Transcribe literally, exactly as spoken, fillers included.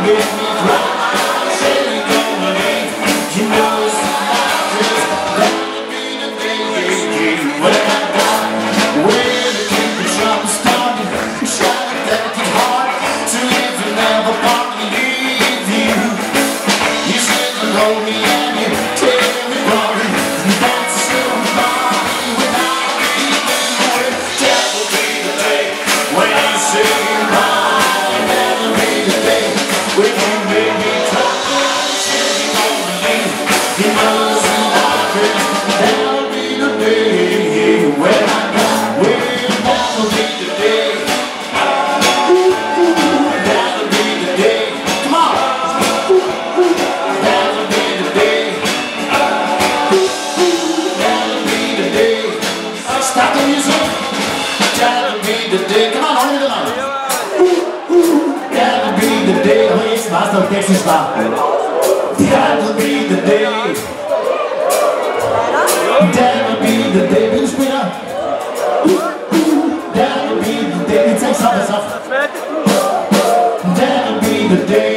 make me cry. Say you're gonna leave, you know it's not just gonna be the day when I die. When the kingdom shall start, shall that it's hard to live and never part to leave you. You sit and hold me and you tell me wrong. That's somebody without me. That will be the day when you say goodbye. That'll be the day when you make me cry. Say you're gonna leave, you know it's not good. That'll be the day when I die. Well, that'll be the day. That'll be the day. Come on. That'll be the day. That'll be the day. Stop the music. That'll be the day. Come on, hold it on. That'll be the day. Oh, yes, master, Texas bar. That'll be the day. That'll be the day. Will you speed up? That'll be the day. It takes off, it's off. That'll be the day.